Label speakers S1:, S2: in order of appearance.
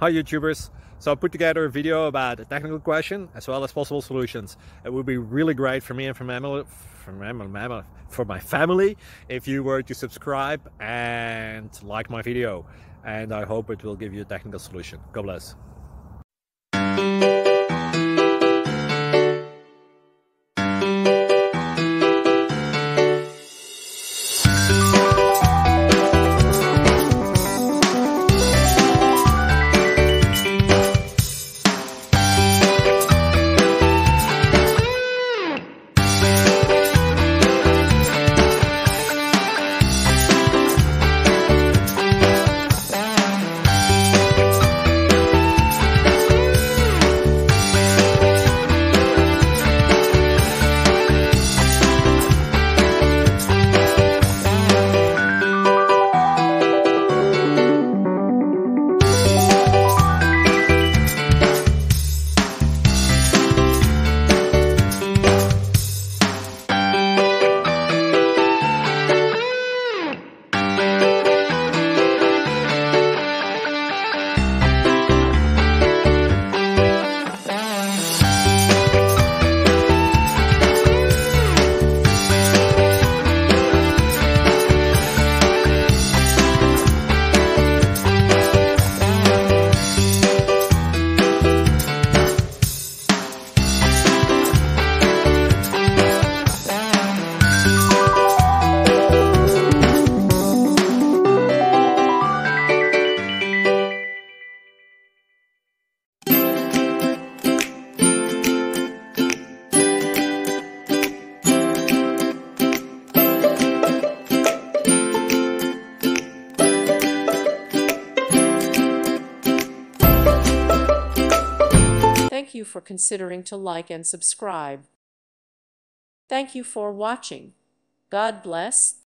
S1: Hi YouTubers! So I put together a video about a technical question as well as possible solutions. It would be really great for me and for my family if you were to subscribe and like my video, and I hope it will give you a technical solution. God bless.
S2: Thank you for considering to like and subscribe. Thank you for watching. God bless.